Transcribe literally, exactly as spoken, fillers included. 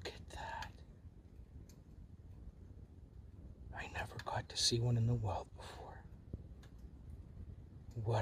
Look at that. I never got to see one in the wild